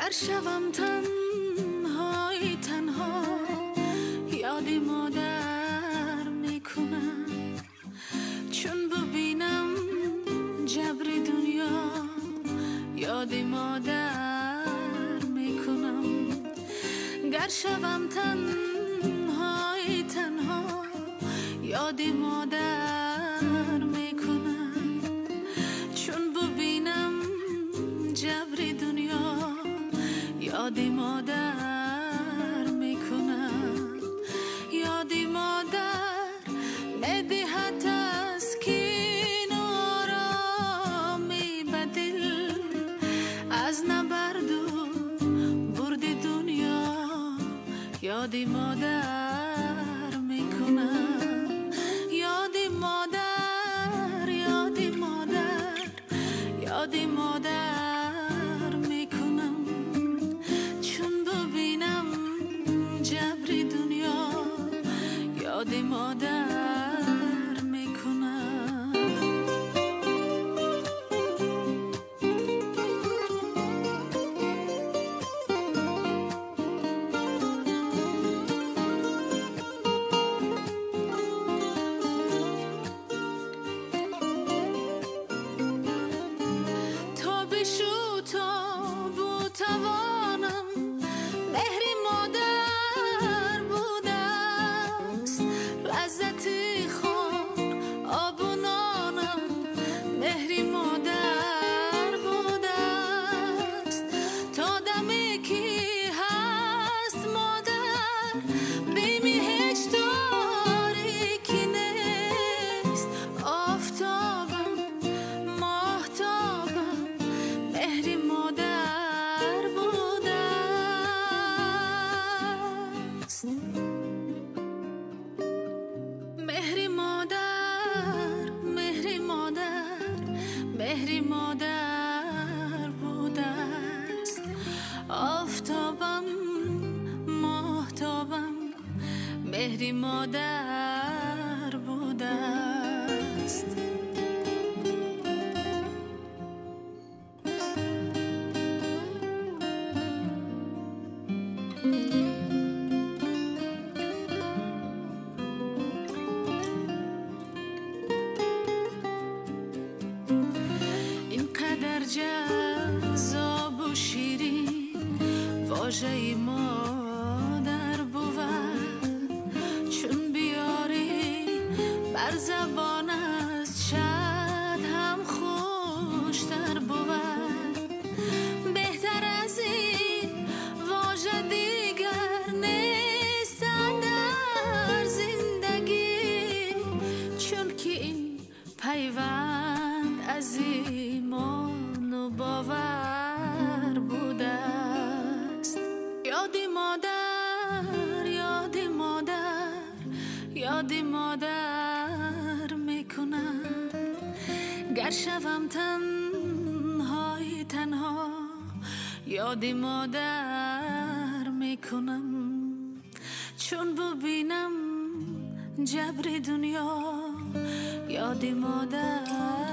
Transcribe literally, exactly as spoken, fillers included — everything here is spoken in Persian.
گر شوم تنهای تنها یاد مادر میکنم، چون ببینم جبر دنیا یاد مادر میکنم. گر شوم تنهای تنها یاد مادر میکنم، چون ببینم جبر دنیا یاد مادر میکنم. یاد مادر ندهد تسکین و آرامی به دل، از نبرد و برد دنیا یاد مادر میکنم. یاد مادر یاد مادر یاد مادر میکنم، چون ببینم جبر دنیا یاد مادر میکنم. تا بشو تا بو توانم مهر مادر بوده است، لذت خور آب و نانم مهر مادر بوده است. تا دمی که هست مادر بیمی هیچ تاریکی نیست، آفتابم ماهتابم مهر مادر بوده است. مهر مادر مهر مادر مهر مادر بوده است، آفتابم ماهتابم مهر مادر بوده است. اینقدر جذاب و شیرین واژه مادر بود، چون بیاری بر زبان از شاید هم خوشتر بود. بهتر از این واژه دیگر نیستن در زندگی، چون که این پیوند از ایمان و باور بوده است. یاد مادر یاد مادر یاد مادر میکنم، گر شوم تنهای تنها یاد مادر میکنم، چون ببینم جبر دنیا یاد مادر